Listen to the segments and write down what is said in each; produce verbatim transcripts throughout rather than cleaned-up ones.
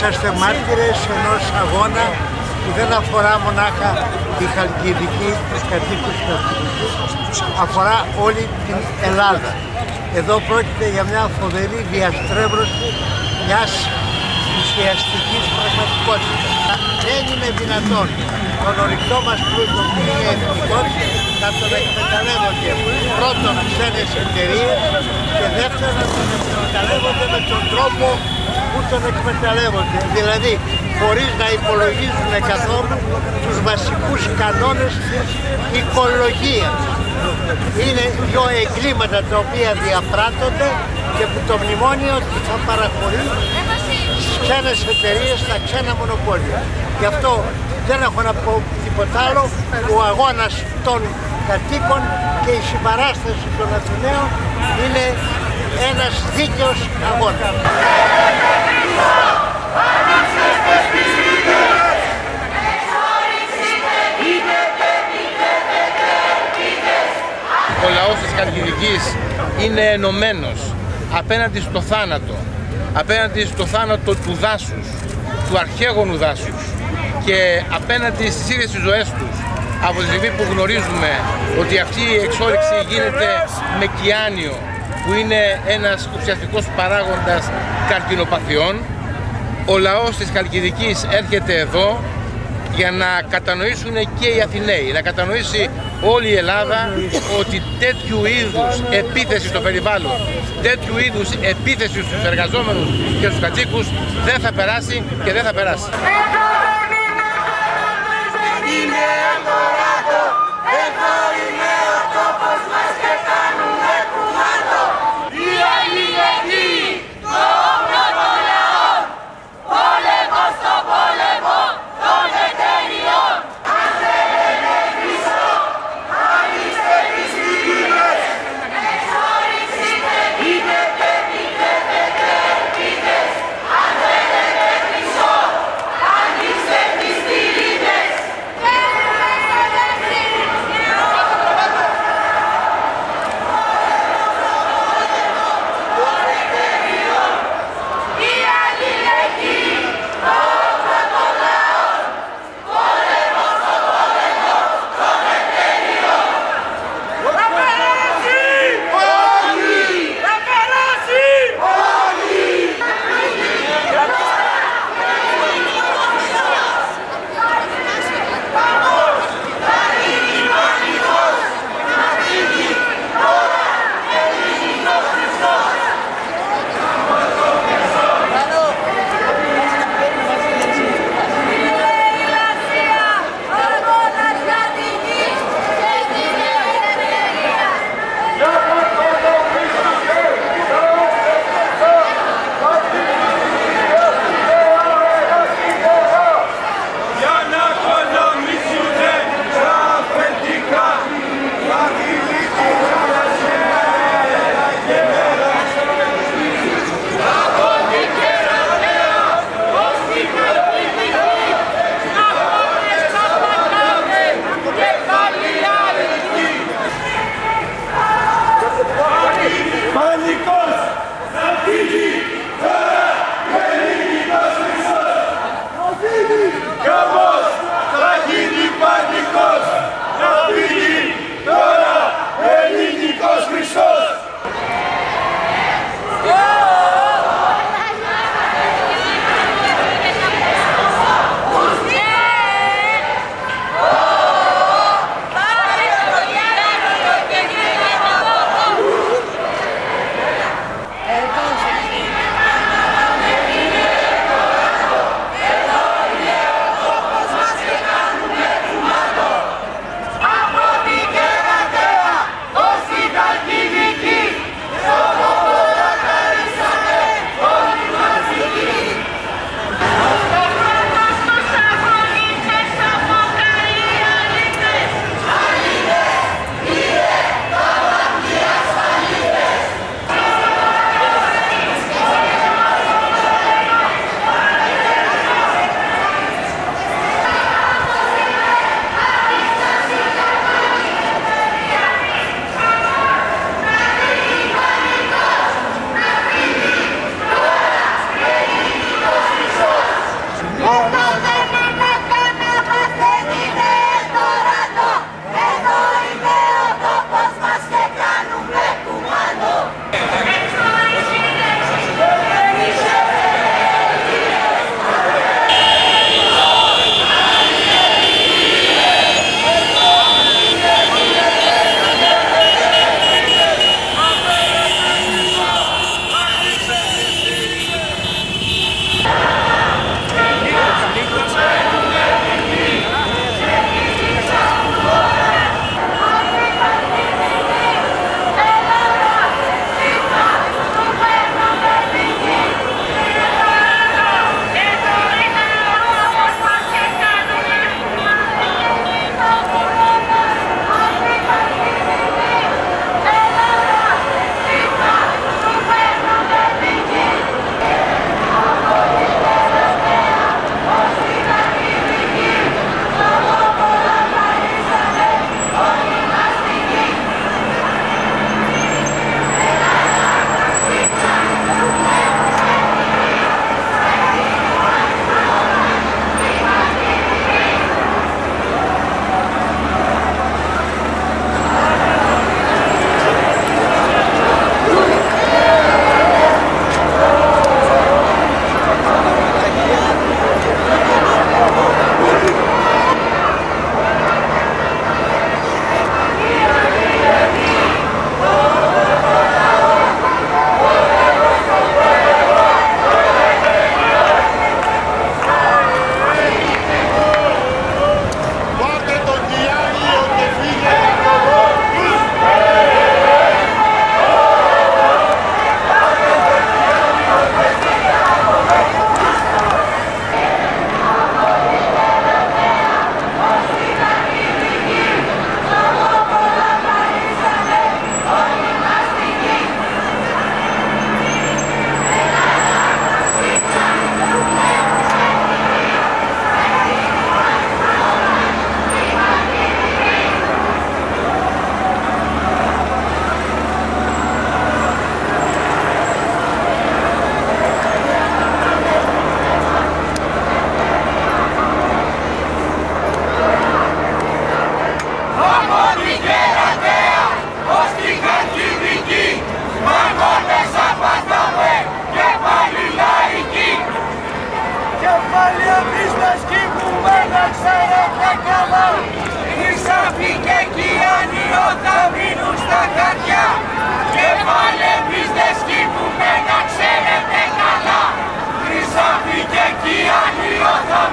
είσαστε μάρτυρες ενός αγώνα που δεν αφορά μονάχα τη Χαλκιδική, τους κατοίκους της Χαλκιδικής, αφορά όλη την Ελλάδα. Εδώ πρόκειται για μια φοβερή διαστρέβλωση μιας ουσιαστικής πραγματικότητας. Δεν είναι δυνατόν τον ορυκτό μας πλούτο που είναι εθνικός να τον εκμεταλλεύονται πρώτον ξένες εταιρείες και δεύτερον να τον εκμεταλλεύονται με τον τρόπο που τον εκμεταλλεύονται. Δηλαδή χωρίς να υπολογίζουν καθόλου τους βασικούς κανόνες της οικολογίας. Είναι δύο εγκλήματα τα οποία διαπράττονται και που το μνημόνιο θα παραχωρεί στις ξένες εταιρείες, στα ξένα μονοπόλια. Γι' αυτό δεν έχω να πω τίποτα άλλο. Ο αγώνας των κατοίκων και η συμπαράσταση των Αθηναίων είναι ένας δίκαιος αγώνας. Ο λαός της Χαλκιδικής είναι ενωμένος απέναντι στο θάνατο, απέναντι στο θάνατο του δάσους, του αρχαίγονου δάσους και απέναντι στις ίδιες τις ζωές τους. Από τη στιγμή που γνωρίζουμε ότι αυτή η εξόρυξη γίνεται με κιάνιο, που είναι ένας ουσιαστικός παράγοντας καρκινοπαθειών, ο λαός της Χαλκιδικής έρχεται εδώ για να κατανοήσουν και οι Αθηναίοι, να κατανοήσει όλη η Ελλάδα ότι τέτοιου είδους επίθεση στο περιβάλλον, τέτοιου είδους επίθεση στους εργαζόμενους και στους κατοίκους δεν θα περάσει και δεν θα περάσει.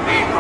Αμήν.